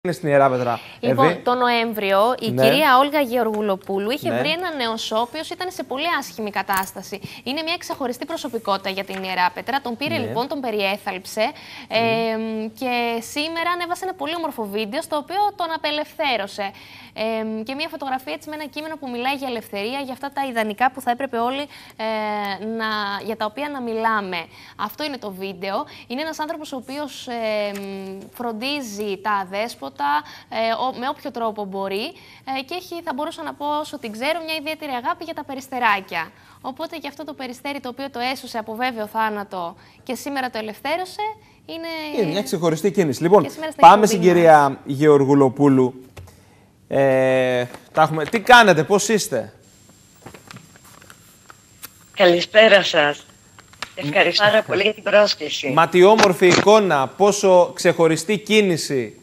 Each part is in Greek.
Είναι στην Ιεράπετρα. Λοιπόν, το Νοέμβριο η κυρία Όλγα Γεωργουλοπούλου είχε βρει ένα νεοσό, ο οποίος ήταν σε πολύ άσχημη κατάσταση. Είναι μια ξεχωριστή προσωπικότητα για την Ιεράπετρα. Τον πήρε λοιπόν, τον περιέθαλψε και σήμερα ανέβασε ένα πολύ όμορφο βίντεο στο οποίο τον απελευθέρωσε. Και μια φωτογραφία έτσι με ένα κείμενο που μιλάει για ελευθερία, για αυτά τα ιδανικά που θα έπρεπε όλοι για τα οποία να μιλάμε. Αυτό είναι το βίντεο. Είναι ένας άνθρωπος ο οποίος φροντίζει τα αδέσποτα με όποιο τρόπο μπορεί και έχει, θα μπορούσα να πω όσο την ξέρω, μια ιδιαίτερη αγάπη για τα περιστεράκια. Οπότε και αυτό το περιστέρι το οποίο το έσωσε από βέβαιο θάνατο και σήμερα το ελευθέρωσε είναι μια ξεχωριστή κίνηση. Λοιπόν, πάμε στην κυρία Γεωργουλοπούλου. Τι κάνετε, πώς είστε? Καλησπέρα σας. Ευχαριστώ πάρα πολύ για την πρόσκληση. Μα τι όμορφη εικόνα, πόσο ξεχωριστή κίνηση.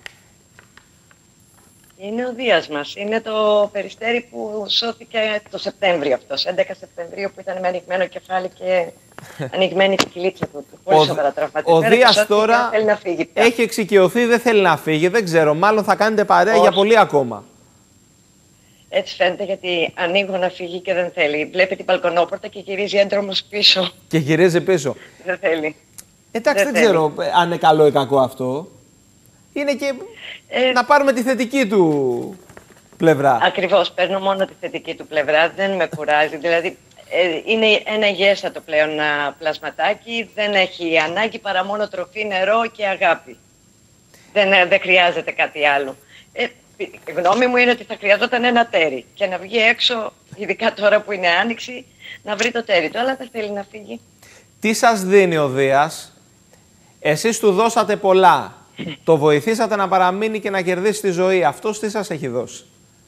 Είναι ο Δίας μας. Είναι το περιστέρι που σώθηκε το Σεπτέμβριο αυτός, 11 Σεπτεμβρίου, που ήταν με ανοιγμένο κεφάλι και ανοιγμένη η κυλίτσα του. Πολύ σοβαρά τραυματισμένο. Ο Δίας τώρα έχει εξοικειωθεί, δεν θέλει να φύγει, δεν ξέρω, μάλλον θα κάνετε παρέα για πολύ ακόμα. Έτσι φαίνεται, γιατί ανοίγω να φύγει και δεν θέλει. Βλέπει την μπαλκονόπορτα και γυρίζει έντρομος πίσω. Και γυρίζει πίσω. Δεν θέλει. Εντάξει, δεν ξέρω αν είναι καλό ή κακό αυτό. Είναι και να πάρουμε τη θετική του πλευρά. Ακριβώς, παίρνω μόνο τη θετική του πλευρά, δεν με κουράζει. Δηλαδή, είναι ένα υγιέστατο πλέον πλασματάκι, δεν έχει ανάγκη παρά μόνο τροφή, νερό και αγάπη. Δεν χρειάζεται κάτι άλλο. Η γνώμη μου είναι ότι θα χρειαζόταν ένα τέρι και να βγει έξω, ειδικά τώρα που είναι άνοιξη, να βρει το τέρι του, αλλά δεν θέλει να φύγει. Τι σας δίνει ο Δίας? Εσείς του δώσατε πολλά. Το βοηθήσατε να παραμείνει και να κερδίσει τη ζωή. Αυτός τι σας έχει δώσει?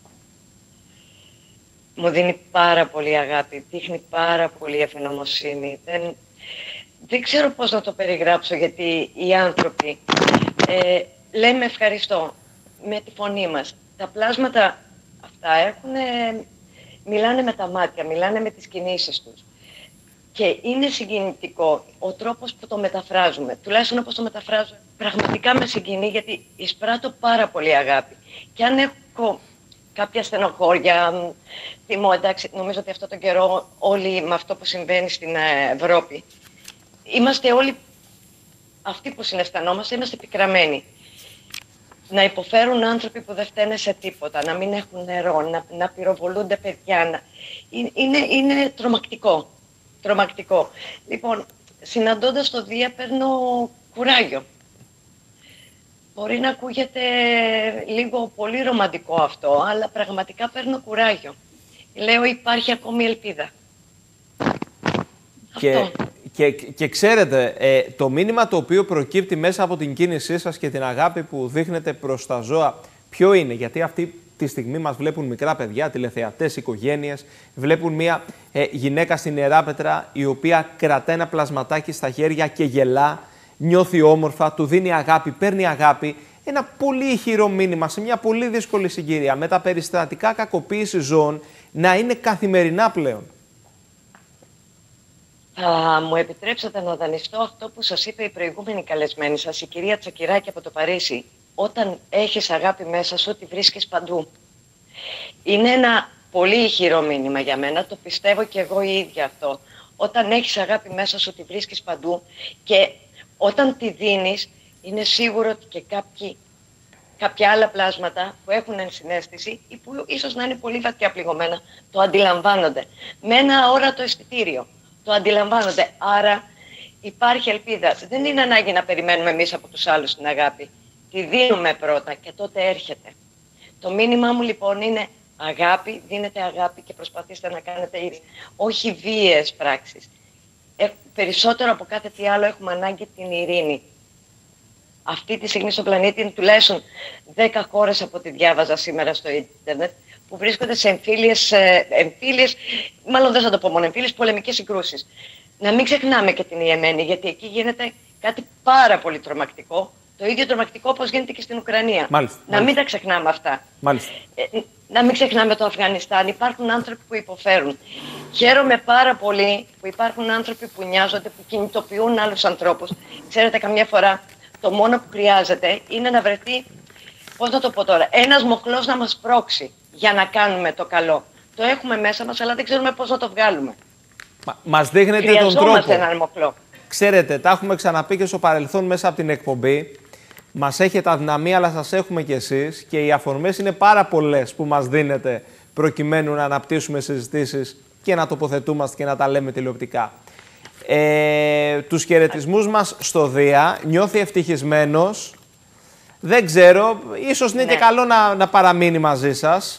Μου δίνει πάρα πολύ αγάπη, δείχνει πάρα πολύ ευγνωμοσύνη. Δεν ξέρω πώς να το περιγράψω, γιατί οι άνθρωποι λέμε ευχαριστώ με τη φωνή μας. Τα πλάσματα αυτά μιλάνε με τα μάτια, μιλάνε με τις κινήσεις τους. Και είναι συγκινητικό ο τρόπος που το μεταφράζουμε. Τουλάχιστον όπως το μεταφράζω, πραγματικά με συγκινεί, γιατί εισπράττω πάρα πολύ αγάπη. Και αν έχω κάποια στενοχώρια, θυμώ, εντάξει, νομίζω ότι αυτόν τον καιρό όλοι με αυτό που συμβαίνει στην Ευρώπη, είμαστε όλοι αυτοί που συναισθανόμαστε, είμαστε πικραμένοι. Να υποφέρουν άνθρωποι που δεν φταίνε σε τίποτα, να μην έχουν νερό, να πυροβολούνται παιδιά. Είναι τρομακτικό. Τρομακτικό. Λοιπόν, συναντώντας το Δία παίρνω κουράγιο. Μπορεί να ακούγεται λίγο πολύ ρομαντικό αυτό, αλλά πραγματικά παίρνω κουράγιο. Λέω, υπάρχει ακόμη ελπίδα. Και ξέρετε, το μήνυμα το οποίο προκύπτει μέσα από την κίνησή σας και την αγάπη που δείχνετε προς τα ζώα, ποιο είναι? Γιατί αυτή τη στιγμή μας βλέπουν μικρά παιδιά, τηλεθεατές, οικογένειες, βλέπουν μια γυναίκα στην Ιεράπετρα η οποία κρατά ένα πλασματάκι στα χέρια και γελά, νιώθει όμορφα, του δίνει αγάπη, παίρνει αγάπη. Ένα πολύ ηχηρό μήνυμα σε μια πολύ δύσκολη συγκυρία, με τα περιστατικά κακοποίηση ζώων να είναι καθημερινά πλέον. Θα μου επιτρέψετε να δανειστώ αυτό που σας είπε η προηγούμενη καλεσμένη σας, η κυρία Τσακυράκη από το Παρίσι. Όταν έχεις αγάπη μέσα σου, τη βρίσκεις παντού. Είναι ένα πολύ ηχηρό μήνυμα για μένα, το πιστεύω και εγώ η ίδια αυτό. Όταν έχεις αγάπη μέσα σου, τη βρίσκεις παντού, και όταν τη δίνεις, είναι σίγουρο ότι και κάποια άλλα πλάσματα που έχουν ενσυναίσθηση ή που ίσως να είναι πολύ βαθιά πληγωμένα, το αντιλαμβάνονται. Με ένα αόρατο αισθητήριο. Το αντιλαμβάνονται. Άρα υπάρχει ελπίδα. Δεν είναι ανάγκη να περιμένουμε εμείς από τους άλλους την αγάπη. Τη δίνουμε πρώτα και τότε έρχεται. Το μήνυμά μου λοιπόν είναι αγάπη, δίνετε αγάπη και προσπαθήστε να κάνετε όχι βίαιες πράξεις. Περισσότερο από κάθε τι άλλο έχουμε ανάγκη την ειρήνη. Αυτή τη στιγμή στον πλανήτη είναι τουλάχιστον 10 χώρες, από ό,τι διάβαζα σήμερα στο ίντερνετ, που βρίσκονται σε εμφύλιες, μάλλον δεν θα το πω μόνο εμφύλιες, πολεμικές συγκρούσεις. Να μην ξεχνάμε και την Ιεμένη, γιατί εκεί γίνεται κάτι πάρα πολύ τρομακτικό. Το ίδιο τρομακτικό όπως γίνεται και στην Ουκρανία. Να μην τα ξεχνάμε αυτά. Να μην ξεχνάμε το Αφγανιστάν. Υπάρχουν άνθρωποι που υποφέρουν. Χαίρομαι πάρα πολύ που υπάρχουν άνθρωποι που νοιάζονται, που κινητοποιούν άλλους ανθρώπους. Ξέρετε, καμιά φορά το μόνο που χρειάζεται είναι να βρεθεί πώς να το πω τώρα, ένας μοχλός να μας πρόξει για να κάνουμε το καλό. Το έχουμε μέσα μας, αλλά δεν ξέρουμε πώς να το βγάλουμε. Μας δείχνετε τον τρόπο. Έναν μοχλό. Ξέρετε, τα έχουμε ξαναπεί και στο παρελθόν μέσα από την εκπομπή. Μας έχετε αδυναμία, αλλά σας έχουμε κι εσείς. Και οι αφορμές είναι πάρα πολλές που μας δίνετε προκειμένου να αναπτύσσουμε συζητήσεις και να τοποθετούμαστε και να τα λέμε τηλεοπτικά. Τους χαιρετισμούς μας στο Δία, νιώθει ευτυχισμένος. Δεν ξέρω, ίσως είναι και καλό να παραμείνει μαζί σας.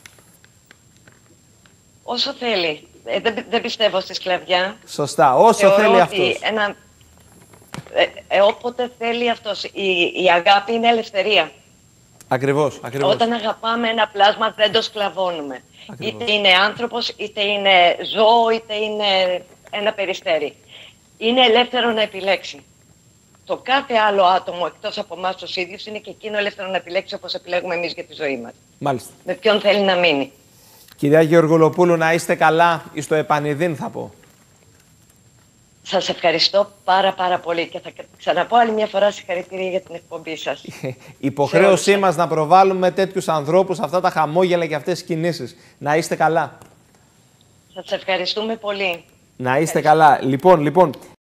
Όσο θέλει. Δεν πιστεύω στη σκλαβιά. Σωστά, όσο θέλει αυτός. Όποτε θέλει αυτός. Η αγάπη είναι ελευθερία. Ακριβώς, ακριβώς. Όταν αγαπάμε ένα πλάσμα δεν το σκλαβώνουμε. Ακριβώς. Είτε είναι άνθρωπος, είτε είναι ζώο, είτε είναι ένα περιστέρι. Είναι ελεύθερο να επιλέξει. Το κάθε άλλο άτομο εκτός από εμάς τους ίδιους είναι και εκείνο ελεύθερο να επιλέξει όπως επιλέγουμε εμείς για τη ζωή μας. Μάλιστα. Με ποιον θέλει να μείνει. Κυρία Γεωργουλοπούλου, να είστε καλά, εις το επανειδήν θα πω. Σας ευχαριστώ πάρα πολύ και θα ξαναπώ άλλη μια φορά συγχαρητήρια για την εκπομπή σας. Υποχρέωσή μας να προβάλλουμε τέτοιους ανθρώπους, αυτά τα χαμόγελα και αυτές τις κινήσεις. Να είστε καλά. Σας ευχαριστούμε πολύ. Να είστε καλά. Λοιπόν,